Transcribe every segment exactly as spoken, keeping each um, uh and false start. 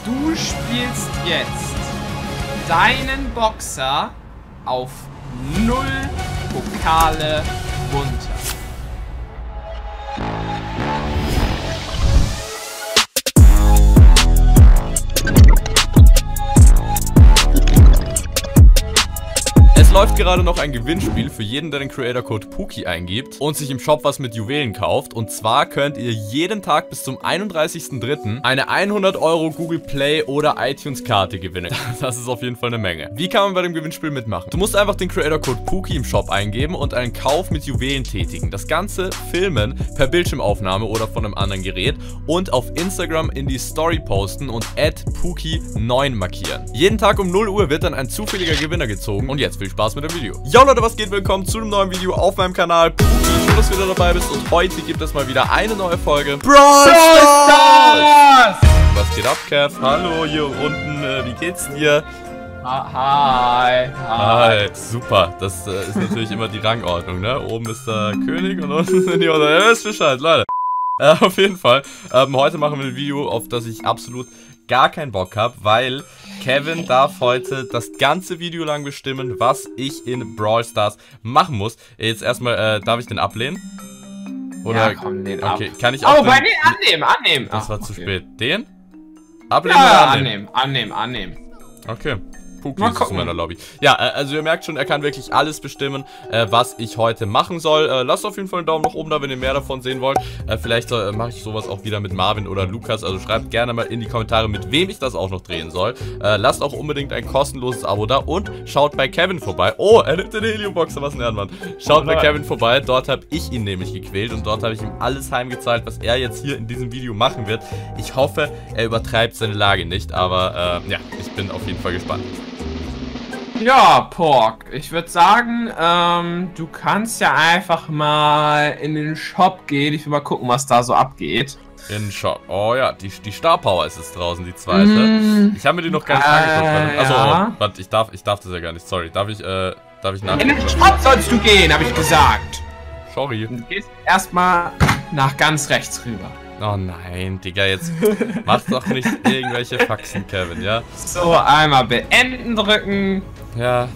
Du spielst jetzt deinen Boxer auf null Pokale runter. Es läuft gerade noch ein Gewinnspiel für jeden, der den Creator-Code Puki eingibt und sich im Shop was mit Juwelen kauft. Und zwar könnt ihr jeden Tag bis zum einunddreißigsten dritten eine hundert Euro Google Play oder iTunes Karte gewinnen. Das ist auf jeden Fall eine Menge. Wie kann man bei dem Gewinnspiel mitmachen? Du musst einfach den Creator-Code Puki im Shop eingeben und einen Kauf mit Juwelen tätigen. Das Ganze filmen per Bildschirmaufnahme oder von einem anderen Gerät und auf Instagram in die Story posten und at Puki neun markieren. Jeden Tag um null Uhr wird dann ein zufälliger Gewinner gezogen. Und jetzt viel Spaß mit dem Video. Yo Leute, was geht? Willkommen zu einem neuen Video auf meinem Kanal. Puki, schön, dass du wieder dabei bist. Und heute gibt es mal wieder eine neue Folge Brawl Stars! Was geht ab, Kev? Hallo, hier unten. Äh, wie geht's dir? Hi. Hi. Hi. Super. Das äh, ist natürlich immer die Rangordnung, ne? Oben ist der König und unten sind die unter. Ja, ist Bescheid, Leute. Äh, auf jeden Fall. Ähm, heute machen wir ein Video, auf das ich absolut gar keinen Bock habe, weil Kevin darf heute das ganze Video lang bestimmen, was ich in Brawl Stars machen muss. Jetzt erstmal, äh, darf ich den ablehnen? Oder? Ja, komm, den ab. Okay, kann ich auch Oh, den, bei den annehmen, annehmen. Das Ach, war okay. zu spät. Den? Ablehnen Ja, oder annehmen? annehmen, annehmen, annehmen. Okay. Puki Mal ist es gucken. in meiner Lobby. Ja, äh, also ihr merkt schon, er kann wirklich alles bestimmen, äh, was ich heute machen soll. Äh, lasst auf jeden Fall einen Daumen nach oben da, wenn ihr mehr davon sehen wollt. Äh, vielleicht äh, mache ich sowas auch wieder mit Marvin oder Lukas. Also schreibt gerne mal in die Kommentare, mit wem ich das auch noch drehen soll. Äh, lasst auch unbedingt ein kostenloses Abo da und schaut bei Kevin vorbei. Oh, er nimmt den Helioboxer, was ein Ehrenmann. Schaut Oh, bei nein. Kevin vorbei. Dort habe ich ihn nämlich gequält und dort habe ich ihm alles heimgezahlt, was er jetzt hier in diesem Video machen wird. Ich hoffe, er übertreibt seine Lage nicht, aber äh, ja, ich bin auf jeden Fall gespannt. Ja, Pork, ich würde sagen, ähm, du kannst ja einfach mal in den Shop gehen. Ich will mal gucken, was da so abgeht. In den Shop. Oh ja, die, die Star Power ist jetzt draußen, die zweite. Mm, Ich habe mir die noch gar nicht äh, angeguckt. Achso, ja. oh, warte, ich darf, ich darf das ja gar nicht. Sorry, darf ich, äh, darf ich In nachgucken? den Shop sollst du gehen, habe ich gesagt. Sorry. Du gehst erstmal nach ganz rechts rüber. Oh nein, Digga, jetzt mach doch nicht irgendwelche Faxen, Kevin, ja? So, einmal beenden drücken. Ja.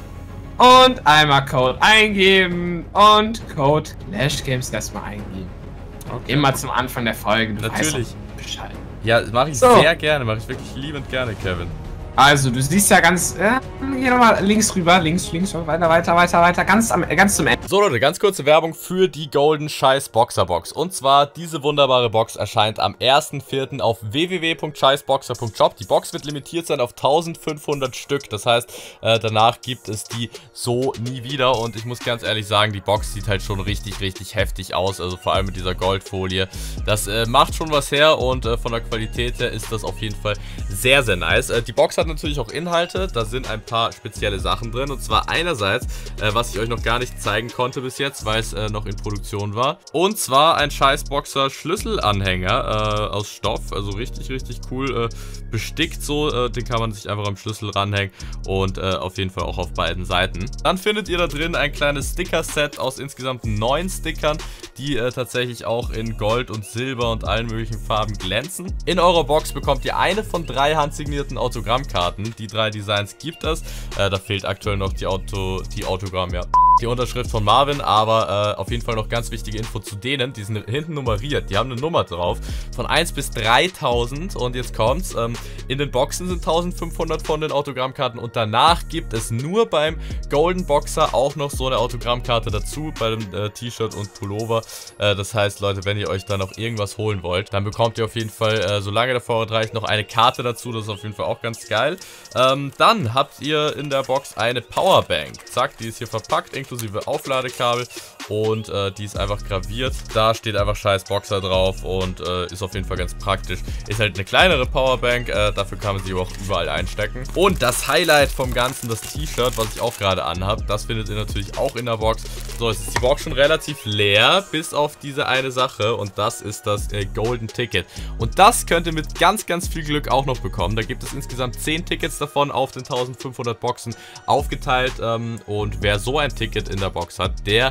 Und einmal Code eingeben. Und Code Clash Games erstmal eingeben. Okay. Immer zum Anfang der Folge. Du Natürlich. weißt doch Bescheid. Ja, mache ich So. sehr gerne, mache ich wirklich liebend gerne, Kevin. Also, du siehst ja ganz. Äh, geh nochmal links rüber, links, links, weiter, weiter, weiter, weiter, ganz, am, ganz zum Ende. So Leute, ganz kurze Werbung für die Golden Scheiß Boxer Box. Und zwar, diese wunderbare Box erscheint am ersten vierten auf w w w punkt scheißboxer punkt shop. Die Box wird limitiert sein auf eintausendfünfhundert Stück. Das heißt, äh, danach gibt es die so nie wieder. Und ich muss ganz ehrlich sagen, die Box sieht halt schon richtig, richtig heftig aus. Also vor allem mit dieser Goldfolie. Das äh, macht schon was her und äh, von der Qualität her ist das auf jeden Fall sehr, sehr nice. Äh, die Box hat natürlich auch Inhalte. Da sind ein paar spezielle Sachen drin. Und zwar einerseits, äh, was ich euch noch gar nicht zeigen konnte bis jetzt, weil es äh, noch in Produktion war. Und zwar ein Scheißboxer Schlüsselanhänger äh, aus Stoff. Also richtig, richtig cool äh, bestickt so. Äh, den kann man sich einfach am Schlüssel ranhängen. Und äh, auf jeden Fall auch auf beiden Seiten. Dann findet ihr da drin ein kleines Sticker-Set aus insgesamt neun Stickern, die äh, tatsächlich auch in Gold und Silber und allen möglichen Farben glänzen. In eurer Box bekommt ihr eine von drei handsignierten Autogrammkarten. Die drei Designs gibt es. Äh, da fehlt aktuell noch die Auto, die Autogramm, ja. Die Unterschrift von Marvin, aber äh, auf jeden Fall noch ganz wichtige Info zu denen. Die sind hinten nummeriert. Die haben eine Nummer drauf. Von eins bis dreitausend. Und jetzt kommt's. Ähm, in den Boxen sind eintausendfünfhundert von den Autogrammkarten. Und danach gibt es nur beim Golden Boxer auch noch so eine Autogrammkarte dazu. Bei dem äh, T-Shirt und Pullover. Äh, das heißt, Leute, wenn ihr euch da noch irgendwas holen wollt, dann bekommt ihr auf jeden Fall, äh, solange der Vorrat reicht, noch eine Karte dazu. Das ist auf jeden Fall auch ganz geil. Ähm, dann habt ihr in der Box eine Powerbank. Zack, die ist hier verpackt, inklusive Aufladekabel. Und äh, die ist einfach graviert. Da steht einfach scheiß Boxer drauf und äh, ist auf jeden Fall ganz praktisch. Ist halt eine kleinere Powerbank, äh, dafür kann man sie aber auch überall einstecken. Und das Highlight vom Ganzen, das T-Shirt, was ich auch gerade anhabe, das findet ihr natürlich auch in der Box. So, jetzt ist die Box schon relativ leer, bis auf diese eine Sache. Und das ist das äh, Golden Ticket. Und das könnt ihr mit ganz, ganz viel Glück auch noch bekommen. Da gibt es insgesamt zehn Tickets davon auf den eintausendfünfhundert Boxen aufgeteilt. Ähm, und wer so ein Ticket in der Box hat, der ist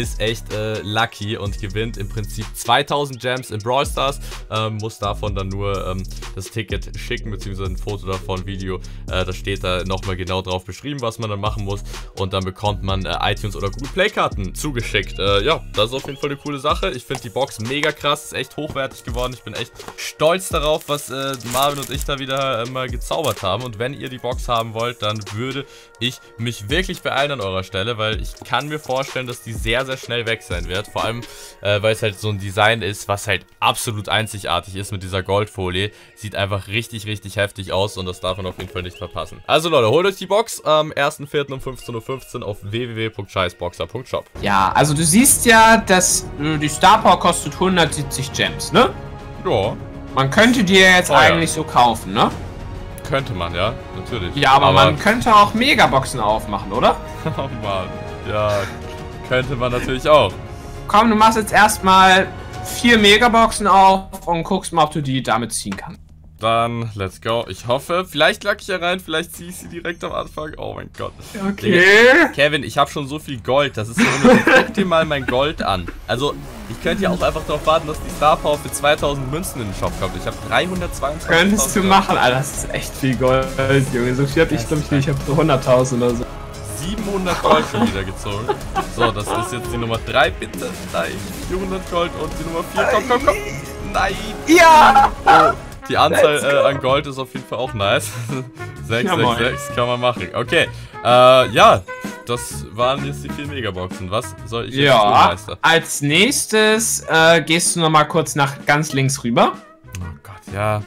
ist echt äh, lucky und gewinnt im Prinzip zweitausend Gems in Brawl Stars. Ähm, muss davon dann nur ähm, das Ticket schicken, beziehungsweise ein Foto davon, Video. Äh, da steht da nochmal genau drauf beschrieben, was man dann machen muss. Und dann bekommt man äh, iTunes oder Google Play Karten zugeschickt. Äh, ja, das ist auf jeden Fall eine coole Sache. Ich finde die Box mega krass, ist echt hochwertig geworden. Ich bin echt stolz darauf, was äh, Marvin und ich da wieder äh, mal gezaubert haben. Und wenn ihr die Box haben wollt, dann würde ich mich wirklich beeilen an eurer Stelle, weil ich kann mir vorstellen, dass die sehr, sehr schnell weg sein wird. Vor allem, äh, weil es halt so ein Design ist, was halt absolut einzigartig ist mit dieser Goldfolie. Sieht einfach richtig, richtig heftig aus und das darf man auf jeden Fall nicht verpassen. Also Leute, holt euch die Box am ersten vierten um fünfzehn Uhr fünfzehn auf w w w punkt scheißboxer punkt shop. Ja, also du siehst ja, dass äh, die Star Power kostet hundertsiebzig Gems, ne? Ja. Man könnte die ja jetzt Oh, ja. eigentlich so kaufen, ne? Könnte man, ja, natürlich. Ja, aber, aber man könnte auch Megaboxen aufmachen, oder? Oh Mann, ja, könnte man natürlich auch. Komm, du machst jetzt erstmal vier Megaboxen auf und guckst mal, ob du die damit ziehen kannst. Dann, let's go. Ich hoffe, vielleicht lag ich ja rein, vielleicht ziehe ich sie direkt am Anfang. Oh mein Gott. Okay. Kevin, ich habe schon so viel Gold, das ist so unnötig. Guck dir mal mein Gold an. Also, ich könnte ja auch einfach darauf warten, dass die Star Power für zweitausend Münzen in den Shop kommt. Ich habe dreihundertzweiundzwanzig. Könntest du machen, Alter, das ist echt viel Gold, Junge. So viel hab ich, glaube ich, nicht. Ich habe so hunderttausend oder so. siebenhundert Gold schon wieder gezogen. So, das ist jetzt die Nummer drei, bitte. Nein, vierhundert Gold und die Nummer vier. Komm, komm, komm. Nein. Ja! Oh. Die Anzahl äh, an Gold ist auf jeden Fall auch nice. sechs, Ja, sechs, sechs kann man machen. Okay, äh, ja, das waren jetzt die vier Megaboxen. Was soll ich jetzt Ja, tun, Meister? als nächstes äh, gehst du nochmal kurz nach ganz links rüber. Oh Gott, ja.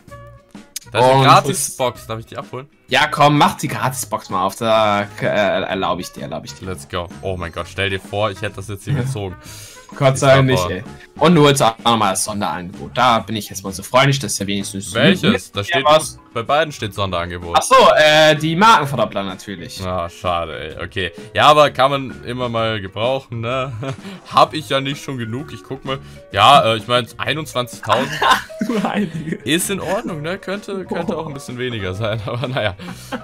Da ist eine Und Gratis-Box, darf ich die abholen? Ja, komm, mach die Gratisbox mal auf, da äh, erlaube ich dir, erlaube ich dir. Let's go. Oh mein Gott, stell dir vor, ich hätte das jetzt hier gezogen. Gott sei Dank nicht, Star Power. ey. Und du holst auch nochmal das Sonderangebot. Da bin ich jetzt mal so freundlich, dass ja wenigstens... Welches? Da steht was. bei beiden steht Sonderangebot. Achso, äh, die Markenverdoppler natürlich. Ah, schade, ey. Okay. Ja, aber kann man immer mal gebrauchen, ne? Hab ich ja nicht schon genug. Ich guck mal. Ja, äh, ich meine, einundzwanzigtausend Du Heilige. ist in Ordnung, ne? Könnte, könnte auch ein bisschen weniger sein, aber naja.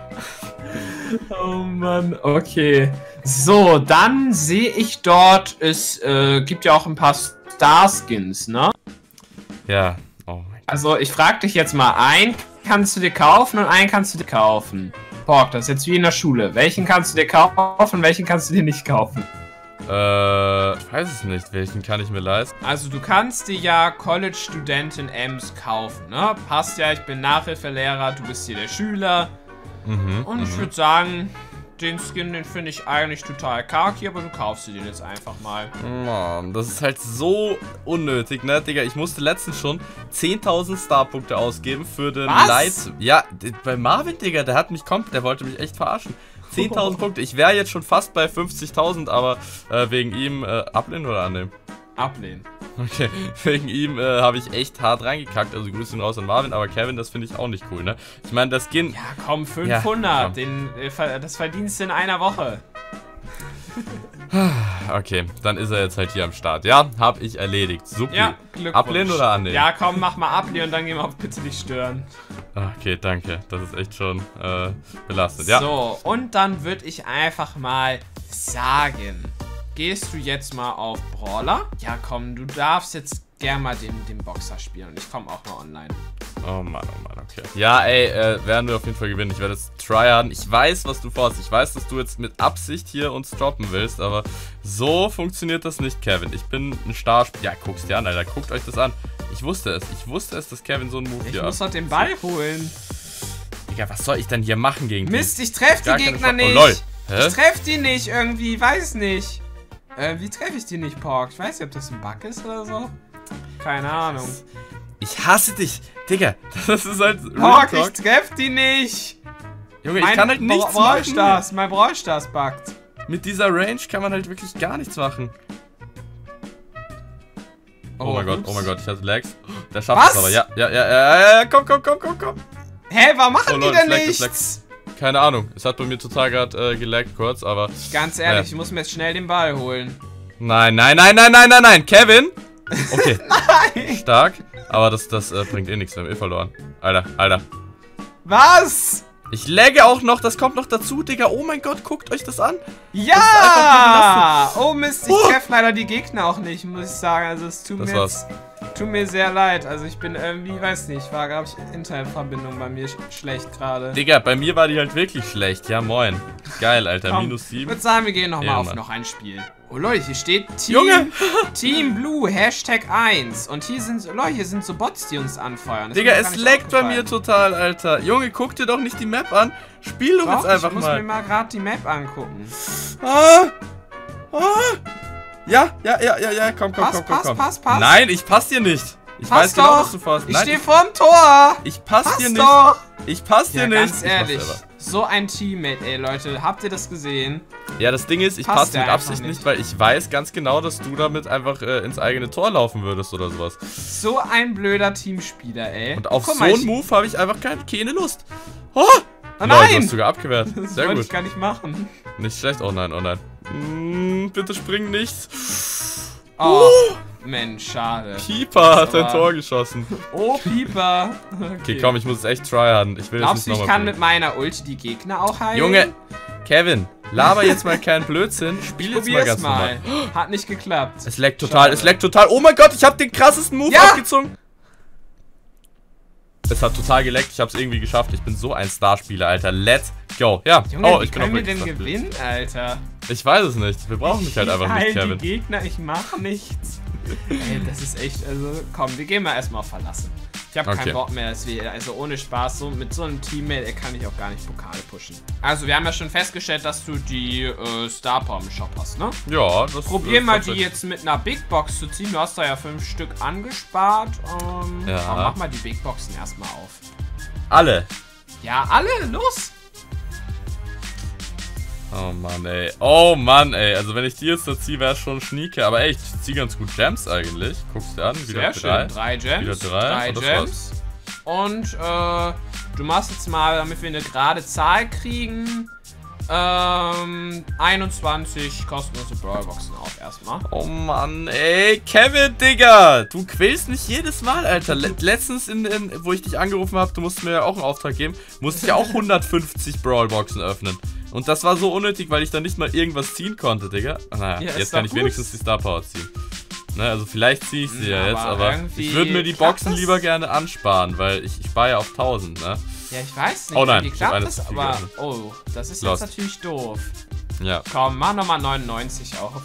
Oh Mann, okay. So, dann sehe ich dort, es äh, gibt ja auch ein paar Star-Skins, ne? Ja. Oh mein Gott. Also, ich frage dich jetzt mal, einen kannst du dir kaufen und einen kannst du dir kaufen. Pork, das ist jetzt wie in der Schule. Welchen kannst du dir kaufen, welchen kannst du dir nicht kaufen? Äh, ich weiß es nicht. Welchen kann ich mir leisten? Also, du kannst dir ja College-Studentin Ems kaufen, ne? Passt ja, ich bin Nachhilfelehrer, du bist hier der Schüler. Mhm. Und ich würde sagen, den Skin, den finde ich eigentlich total kaki, aber du kaufst dir den jetzt einfach mal. Mann, das ist halt so unnötig, ne, Digga. Ich musste letztens schon zehntausend Starpunkte ausgeben für den Was? Light. Ja, bei Marvin, Digga, der hat mich komplett, der wollte mich echt verarschen. zehntausend Punkte. Ich wäre jetzt schon fast bei fünfzigtausend, aber äh, wegen ihm äh, ablehnen oder annehmen? Ablehnen. Okay, wegen ihm äh, habe ich echt hart reingekackt. Also Grüße ihn raus an Marvin, aber Kevin, das finde ich auch nicht cool, ne? Ich meine, das Skin... Ja, komm, fünfhundert. Ja, komm. Den, äh, das verdienst du in einer Woche. Okay, dann ist er jetzt halt hier am Start. Ja, habe ich erledigt. Super. Ja, Glückwunsch. Ablehnen oder annehmen? Ja, komm, mach mal ablehnen und dann gehen wir auf bitte nicht stören. Okay, danke. Das ist echt schon äh, belastend. Ja. So, und dann würde ich einfach mal sagen, gehst du jetzt mal auf Brawler? Ja, komm, du darfst jetzt gern mal den, den Boxer spielen und ich komme auch mal online. Oh Mann, oh Mann, okay. Ja, ey, äh, werden wir auf jeden Fall gewinnen. Ich werde jetzt tryharden. Ich weiß, was du vorhast. Ich weiß, dass du jetzt mit Absicht hier uns droppen willst, aber so funktioniert das nicht, Kevin. Ich bin ein Starspieler. Ja, guck's dir an, Alter. Guckt euch das an. Ich wusste es. Ich wusste es, dass Kevin so einen Move Ich hier muss hat. doch den Ball holen. Digga, was soll ich denn hier machen gegen den? Mist, ich treff die Gar keine Gegner Chance. nicht. Oh, lol. Hä? Ich treff die nicht irgendwie, weiß nicht. Äh, wie treffe ich die nicht, Pork? Ich weiß nicht, ob das ein Bug ist oder so. Keine Ahnung. Ich hasse dich. Digga, das ist halt Pork, Real ich Talk. treff die nicht. Junge, ich kann halt nichts Brawl machen. Stars, mein Brawl Stars buggt. Mit dieser Range kann man halt wirklich gar nichts machen. Oh, Oh, mein Gott, ups. oh mein Gott, ich hatte Lags. Der schafft Was? es aber. Ja, ja, ja, ja, ja, komm, komm, komm, komm, komm. Hä, warum machen Oh, die Lord, denn es leckt, es nichts? Keine Ahnung. Es hat bei mir total gerade äh, gelaggt kurz, aber... Ganz ehrlich, Ja. ich muss mir jetzt schnell den Ball holen. Nein, nein, nein, nein, nein, nein, nein. Kevin? Okay. Nein! Stark. Aber das, das äh, bringt eh nichts. Wir haben eh verloren. Alter, Alter. Was? Ich lagge auch noch, das kommt noch dazu, Digga. Oh mein Gott, guckt euch das an. Ja! Oh Mist, ich treffe leider die Gegner auch nicht, muss ich sagen. Also es tut Das mir war's. jetzt, tut mir sehr leid. Also ich bin irgendwie, weiß nicht, war glaube ich Internetverbindung bei mir sch schlecht gerade. Digga, bei mir war die halt wirklich schlecht. Ja, moin. Geil, Alter. Komm, Minus Ich sieben. würde sagen, wir gehen nochmal Ja, auf Mann. noch ein Spiel. Oh Leute, hier steht Team, Junge! Team Blue, Hashtag eins. Und hier sind, Leute, hier sind so Bots, die uns anfeuern. Das Digga, ist mir gar es nicht laggt bei mir aufgefallen. total, Alter. Junge, guck dir doch nicht die Map an. Spiel doch, Doch, jetzt einfach ich muss mal. mir mal gerade die Map angucken. Ah! Ah! Ja, ja, ja, ja, ja, komm, komm, Pass, komm, komm, pass, komm. pass, pass. Nein, ich pass dir nicht. Ich Pass weiß genau, doch. was du vorhast. Ich Nein, stehe vorm Tor. ich pass, Pass dir nicht. doch. Ich pass dir Ja, nicht. ganz Ich mach's ehrlich. selber. So ein Teammate, ey, Leute. Habt ihr das gesehen? Ja, das Ding ist, ich Passt passe ja mit einfach Absicht nicht, nicht. weil ich weiß ganz genau, dass du damit einfach äh, ins eigene Tor laufen würdest oder sowas. So ein blöder Teamspieler, ey. Und auf Guck so mal, einen ich- Move habe ich einfach keine, keine Lust. Oh! Oh Lol, nein! du hast sogar abgewehrt. Das Sehr wollte gut. ich gar nicht machen. Nicht schlecht. Oh nein, oh nein. Mm, bitte spring nicht. Oh, Mensch, schade. Keeper hat ein Aber- Tor geschossen. Oh, Pieper. Okay, Okay, komm, ich muss es echt tryharden. Ich will Glaubst du, jetzt ich nicht kann nochmal mit meiner Ulti die Gegner auch heilen? Junge, Kevin, laber jetzt mal keinen Blödsinn. Spiel jetzt mal Probier's ganz mal. normal. Hat nicht geklappt. Es leckt total, Schade. es leckt total. Oh mein Gott, ich habe den krassesten Move Ja! abgezogen. Es hat total geleckt, ich habe es irgendwie geschafft. Ich bin so ein Starspieler, Alter. Let's go. Ja, Junge, oh, wie ich bin können auch wir denn wirklich Starspieler. gewinnen, Alter? Ich weiß es nicht. Wir brauchen mich halt Ich einfach nicht, heil Kevin. die Gegner, ich mache nichts. Ey, das ist echt, also komm, wir gehen mal erstmal auf Verlassen. Ich habe Okay. keinen Bock mehr, dass wir, also ohne Spaß, so mit so einem Teammate ey, kann ich auch gar nicht Pokale pushen. Also wir haben ja schon festgestellt, dass du die äh, Star Power im Shop hast, ne? Ja, das Probier äh, mal die tatsächlich. jetzt mit einer Big Box zu ziehen. Du hast da ja fünf Stück angespart. Ähm, Ja. aber mach mal die Big Boxen erstmal auf. Alle. Ja, alle, los! Oh Mann, ey. Oh Mann, ey. Also wenn ich die jetzt da ziehe, wäre es schon schnieke. Aber ey, ich ziehe ganz gut Gems eigentlich. Guckst du an, wieder Sehr drei. schön. Drei Gems. Wieder drei. Drei Und das Gems. Und äh, du machst jetzt mal, damit wir eine gerade Zahl kriegen, ähm, einundzwanzig kostenlose Brawlboxen auf erstmal. Oh Mann, ey, Kevin, Digga, du quälst mich jedes Mal, Alter. Le letztens, in, in, wo ich dich angerufen habe, du musst mir ja auch einen Auftrag geben, musste ich ja auch hundertfünfzig Brawlboxen öffnen. Und das war so unnötig, weil ich dann nicht mal irgendwas ziehen konnte, Digga. Naja, Ja, ist jetzt kann doch ich gut. wenigstens die Star Power ziehen. Ne, also vielleicht ziehe ich sie ja Aber jetzt, aber irgendwie ich würde mir die klappt Boxen das? lieber gerne ansparen, weil ich, ich spare ja auf tausend, ne? Ja, ich weiß nicht. Oh nein, wie ich hab klappt eine das, zu viel aber geöffnet. oh, das ist Lost. jetzt natürlich doof. Ja. Komm, mach nochmal neunundneunzig auf.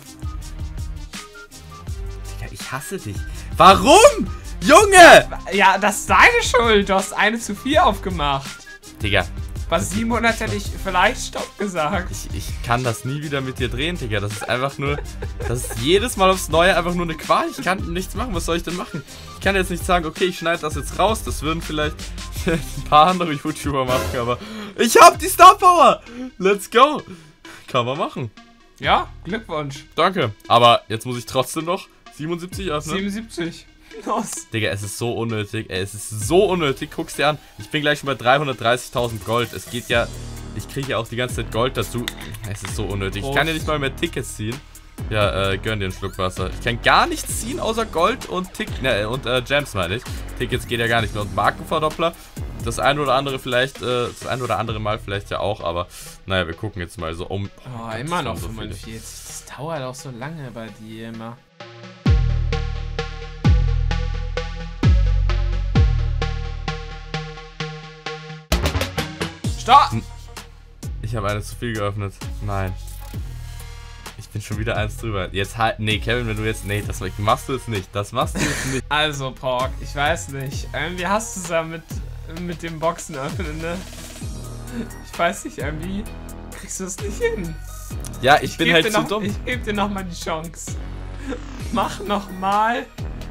Digga, ich hasse dich. Warum? Junge! Ja, das ist deine Schuld. Du hast eine zu viel aufgemacht. Digga, Bei siebenhundert hätte ich vielleicht Stopp gesagt. Ich, ich kann das nie wieder mit dir drehen, Digga. Das ist einfach nur. Das ist jedes Mal aufs Neue einfach nur eine Qual. Ich kann nichts machen. Was soll ich denn machen? Ich kann jetzt nicht sagen, okay, ich schneide das jetzt raus. Das würden vielleicht ein paar andere YouTuber machen, aber ich hab die Star Power! Let's go! Kann man machen. Ja, Glückwunsch. Danke. Aber jetzt muss ich trotzdem noch siebenundsiebzig öffnen. siebenundsiebzig. Los. Digga, es ist so unnötig. Ey, es ist so unnötig. Guck's dir an. Ich bin gleich schon bei dreihundertdreißigtausend Gold. Es geht ja. Ich kriege ja auch die ganze Zeit Gold dazu. Es ist so unnötig. Ich kann ja nicht mal mehr Tickets ziehen. Ja, äh, gönn dir einen Schluck Wasser. Ich kann gar nichts ziehen außer Gold und Tick. Ne, und äh, Gems meine ich. Tickets geht ja gar nicht mehr. Und Markenverdoppler. Das ein oder andere vielleicht, äh, das ein oder andere Mal vielleicht ja auch, aber naja, wir gucken jetzt mal so um. Oh, das immer sind noch so viele. fünfundvierzig. Das dauert auch so lange bei dir immer. Stopp! Ich habe eine zu viel geöffnet. Nein. Ich bin schon wieder eins drüber. Jetzt halt. Nee, Kevin, wenn du jetzt. Nee, das machst du jetzt nicht. Das machst du jetzt nicht. Also, Pork, ich weiß nicht. Irgendwie hast du es ja mit, mit dem Boxen öffnen, ne? Ich weiß nicht, irgendwie kriegst du es nicht hin. Ja, ich, bin geb halt dir zu noch, dumm. Ich gebe dir nochmal die Chance. Mach nochmal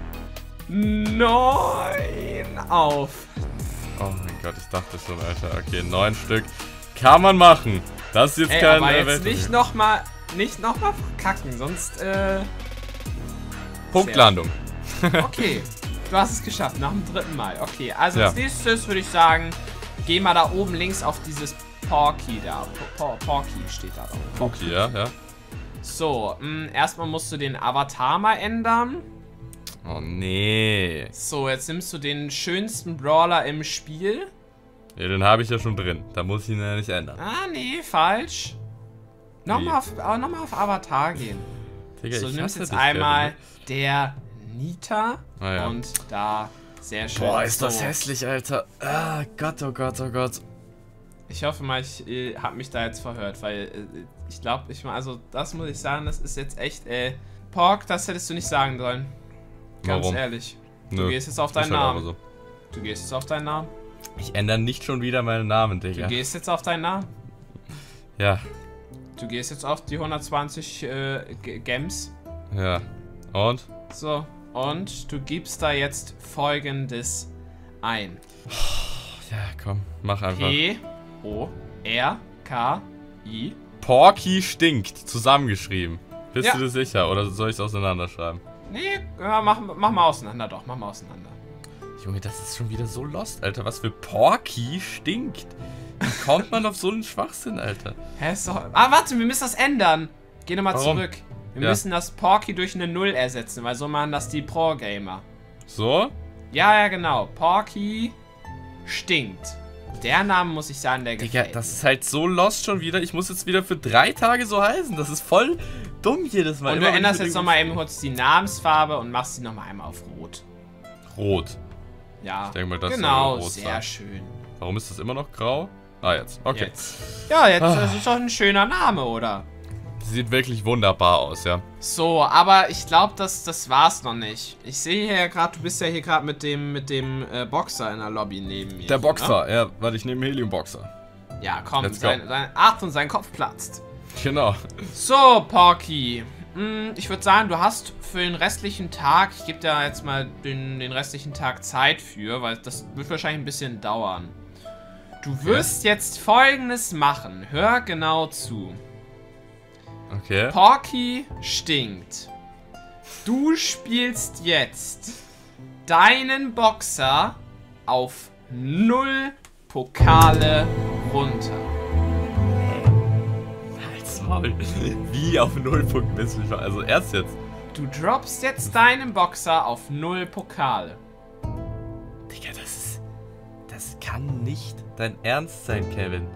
neun auf. Oh mein Gott, ich dachte schon, Alter. Okay, neun Stück. Kann man machen. Das ist jetzt Ey, kein. aber äh, jetzt Welt- nicht nochmal nicht noch mal verkacken, sonst, äh... Punktlandung. Okay, du hast es geschafft, nach dem dritten Mal. Okay, also Ja. als nächstes würde ich sagen, geh mal da oben links auf dieses Porky da. Por Porky steht da drauf. Okay, ja, ja. So, mh, erstmal musst du den Avatar mal ändern. Oh nee. So, jetzt nimmst du den schönsten Brawler im Spiel. Ja, den habe ich ja schon drin. Da muss ich ihn ja nicht ändern. Ah, nee, falsch. Nochmal auf, äh, noch mal auf Avatar gehen. Digga, so, du ich nimmst hasse jetzt dich, einmal Kevin. der Nita Ah, ja. und da sehr schön. Boah, ist das so. hässlich, Alter. Ah, Gott, oh Gott, oh Gott. Ich hoffe mal, ich äh, habe mich da jetzt verhört, weil äh, ich glaube, ich also das muss ich sagen, das ist jetzt echt, äh, Pork, das hättest du nicht sagen sollen. Ganz Warum? ehrlich. Du Nö, gehst jetzt auf ist deinen halt Namen. aber so. Du gehst jetzt auf deinen Namen. Ich ändere nicht schon wieder meinen Namen, Du Digga. gehst jetzt auf deinen Namen. Ja, Du gehst jetzt auf die hundertzwanzig äh, G- Gems. ja. Und? So, und du gibst da jetzt folgendes ein. Ja, komm, mach einfach. P O R K I. Porky stinkt, zusammengeschrieben. Bist Ja. du dir sicher? Oder soll ich es auseinanderschreiben? Nee, ja, mach, mach mal auseinander doch, mach mal auseinander. Junge, das ist schon wieder so lost, Alter. Was für Porky stinkt. Wie kommt man auf so einen Schwachsinn, Alter? Hä, ist doch... Ah, warte, wir müssen das ändern. Geh nochmal Warum? zurück. Wir Ja. müssen das Porky durch eine Null ersetzen, weil so machen das die Pro-Gamer. So? Ja, ja, genau. Porky stinkt. Der Name, muss ich sagen, der Digga, gefällt. das ist halt so lost schon wieder. Ich muss jetzt wieder für drei Tage so heißen. Das ist voll dumm jedes Mal. Und Immer du wenn änderst ich jetzt mit nochmal eben kurz die Namensfarbe und machst sie nochmal einmal auf Rot. Rot. Ja, denke mal, das genau, soll rot sehr sein. schön. Warum ist das immer noch grau? Ah, jetzt. Okay. Jetzt. Ja, jetzt Ah. das ist doch ein schöner Name, oder? Sieht wirklich wunderbar aus, ja. So, aber ich glaube, das, das war's noch nicht. Ich sehe hier ja gerade, du bist ja hier gerade mit dem, mit dem äh, Boxer in der Lobby neben mir. Der hier, Boxer, ja, warte, ich nehme Helium-Boxer. Ne? Ja, komm, Let's go. sein, sein, Achtung, sein Kopf platzt. Genau. So, Porky. Hm, ich würde sagen, du hast für den restlichen Tag, ich gebe dir jetzt mal den, den restlichen Tag Zeit für, weil das wird wahrscheinlich ein bisschen dauern. Du wirst jetzt Folgendes machen. Hör genau zu. Okay. Porky stinkt. Du spielst jetzt deinen Boxer auf null Pokale runter. Halt's Maul. Wie auf Nullpunkt bist du schon? Also erst jetzt. Du droppst jetzt deinen Boxer auf null Pokale. Digga, das ist... Das kann nicht dein Ernst sein, Kevin.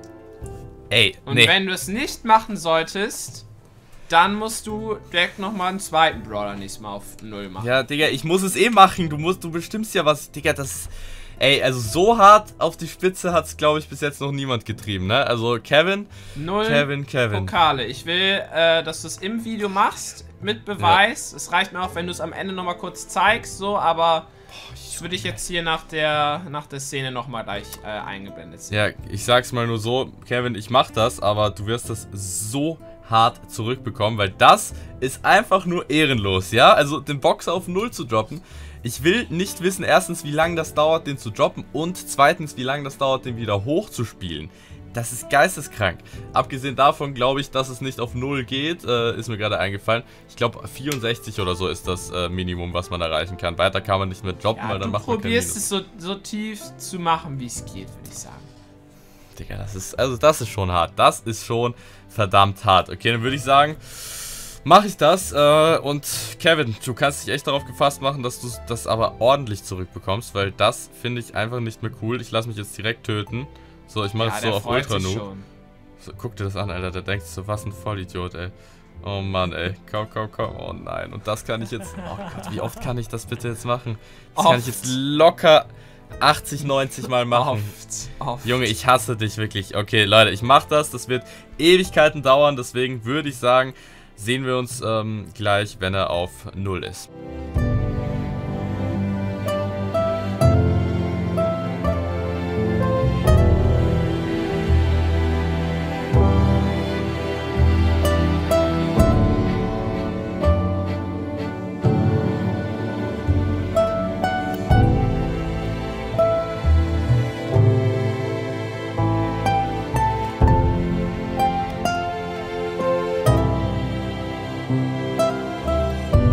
Ey, Und nee. wenn du es nicht machen solltest, dann musst du direkt nochmal einen zweiten Brawler nächstes Mal auf null machen. Ja, Digga, ich muss es eh machen. Du musst, du bestimmst ja was. Digga, das... Ey, also so hart auf die Spitze hat's, glaube ich, bis jetzt noch niemand getrieben, ne? Also Kevin, Null Kevin, Kevin. Pokale. Ich will, äh, dass du es im Video machst, mit Beweis. Es reicht mir auch, wenn du es am Ende nochmal kurz zeigst, so, aber das würde ich jetzt hier nach der, nach der Szene nochmal gleich äh, eingeblendet sehen. Ja, ich sag's mal nur so, Kevin, ich mach das, aber du wirst das so hart zurückbekommen, weil das ist einfach nur ehrenlos, ja? Also den Boxer auf null zu droppen. Ich will nicht wissen, erstens, wie lange das dauert, den zu droppen und zweitens, wie lange das dauert, den wieder hochzuspielen. Das ist geisteskrank. Abgesehen davon glaube ich, dass es nicht auf null geht, äh, ist mir gerade eingefallen. Ich glaube, vierundsechzig oder so ist das äh, Minimum, was man erreichen kann. Weiter kann man nicht mehr droppen, Ja, weil dann du macht man kein probierst Minus. es so, so tief zu machen, wie es geht, würde ich sagen. Digga, das ist, also das ist schon hart. Das ist schon verdammt hart. Okay, dann würde ich sagen, mache ich das. Äh, und Kevin, du kannst dich echt darauf gefasst machen, dass du das aber ordentlich zurückbekommst, weil das finde ich einfach nicht mehr cool. Ich lasse mich jetzt direkt töten. So, ich mache Ja, jetzt so der auf freut sich Ultra Noob. schon. So, guck dir das an, Alter. Der denkt so, was ein Vollidiot, ey. Oh Mann, ey. Komm, komm, komm. Oh nein. Und das kann ich jetzt... Oh Gott, wie oft kann ich das bitte jetzt machen? Das kann ich jetzt locker achtzig, neunzig Mal machen. Oft, oft. Junge, ich hasse dich wirklich. Okay, Leute, ich mach das. Das wird Ewigkeiten dauern. Deswegen würde ich sagen, sehen wir uns ähm, gleich, wenn er auf null ist.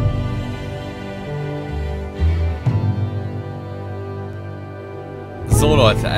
So Leute,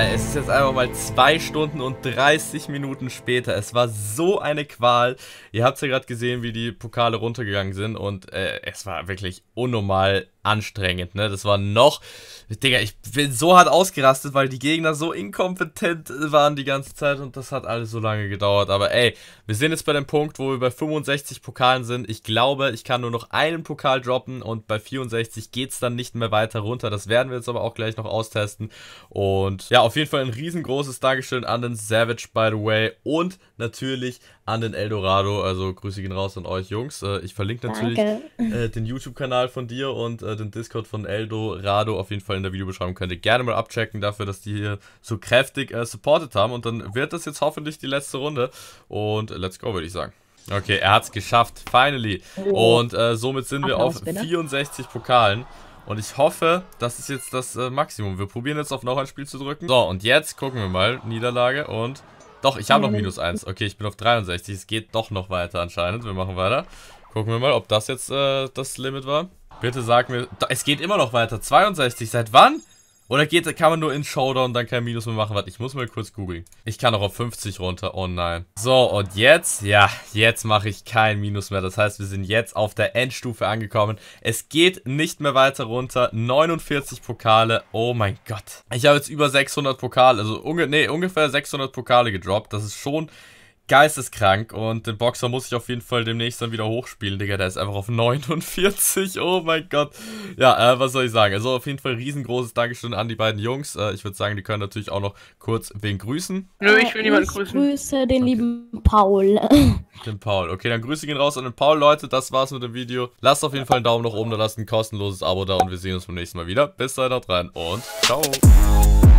es ist jetzt einfach mal zwei Stunden und dreißig Minuten später. Es war so eine Qual. Ihr habt ja gerade gesehen, wie die Pokale runtergegangen sind und äh, es war wirklich unnormal anstrengend, ne? Das war noch... Digga, ich bin so hart ausgerastet, weil die Gegner so inkompetent waren die ganze Zeit und das hat alles so lange gedauert. Aber ey, wir sind jetzt bei dem Punkt, wo wir bei fünfundsechzig Pokalen sind. Ich glaube, ich kann nur noch einen Pokal droppen und bei vierundsechzig geht es dann nicht mehr weiter runter. Das werden wir jetzt aber auch gleich noch austesten. Und ja, auf jeden Fall ein riesengroßes Dankeschön an den Savage, by the way, und natürlich an den Eldorado. Also Grüße gehen raus an euch, Jungs. Äh, ich verlinke natürlich äh, den YouTube-Kanal von dir und äh, den Discord von Eldorado auf jeden Fall in der Videobeschreibung. Könnt ihr gerne mal abchecken dafür, dass die hier so kräftig äh, supportet haben. Und dann wird das jetzt hoffentlich die letzte Runde. Und let's go, würde ich sagen. Okay, er hat es geschafft, finally. Und äh, somit sind wir auf vierundsechzig Pokalen. Und ich hoffe, das ist jetzt das äh, Maximum. Wir probieren jetzt auf noch ein Spiel zu drücken. So, und jetzt gucken wir mal. Niederlage und... Doch, ich habe noch minus eins. Okay, ich bin auf dreiundsechzig. Es geht doch noch weiter anscheinend. Wir machen weiter. Gucken wir mal, ob das jetzt äh, das Limit war. Bitte sag mir... Es geht immer noch weiter. zweiundsechzig. Seit wann? Oder geht, kann man nur in Showdown dann kein Minus mehr machen? Warte, ich muss mal kurz googeln. Ich kann auch auf fünfzig runter. Oh nein. So, und jetzt? Ja, jetzt mache ich kein Minus mehr. Das heißt, wir sind jetzt auf der Endstufe angekommen. Es geht nicht mehr weiter runter. neunundvierzig Pokale. Oh mein Gott. Ich habe jetzt über sechshundert Pokale, also unge nee, ungefähr sechshundert Pokale gedroppt. Das ist schon... geisteskrank und den Boxer muss ich auf jeden Fall demnächst dann wieder hochspielen, Digga, der ist einfach auf neunundvierzig, oh mein Gott. Ja, äh, was soll ich sagen, also auf jeden Fall riesengroßes Dankeschön an die beiden Jungs, äh, ich würde sagen, die können natürlich auch noch kurz wen grüßen. Nö, ich will niemanden grüßen. Ich grüße den okay. lieben Paul. Den Paul, okay, dann Grüße gehen raus an den Paul, Leute, das war's mit dem Video. Lasst auf jeden Fall einen Daumen nach oben da, lasst ein kostenloses Abo da und wir sehen uns beim nächsten Mal wieder. Bis dahin, haut rein und ciao.